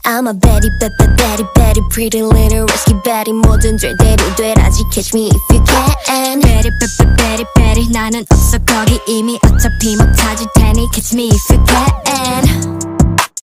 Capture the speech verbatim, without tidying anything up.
I'm a very, very, very, very pretty little risky betty. 모든 절대로 되라지 catch me if you can. Very, very, very, very 나는 없어 거기 이미 어차피 못 찾을 테니 catch me if you can.